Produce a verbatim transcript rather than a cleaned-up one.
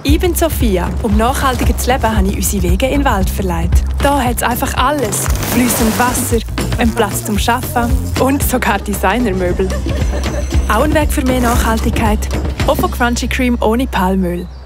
Ich bin Sophia. Um nachhaltiger zu leben, habe ich unsere Wege in den Wald verlegt. Hier hat es einfach alles. Fließend Wasser, einen Platz zum Arbeiten und sogar Designermöbel. Auch ein Weg für mehr Nachhaltigkeit. Ofo Crunchy Cream ohne Palmöl.